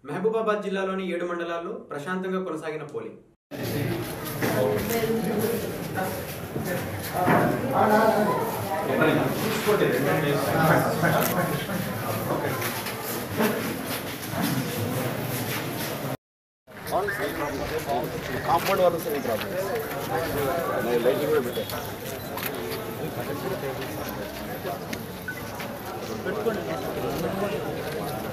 మహబూబాబాద్ జిల్లాలోని 7 మండలాల్లో ప్రశాంతంగా కొనసాగిన పోలింగ్. కాంపౌండ్ వాళ్ళు వస్తే ప్రాబ్లం లైటింగ్ కూడా పెట్టారు పెట్టుకోండి.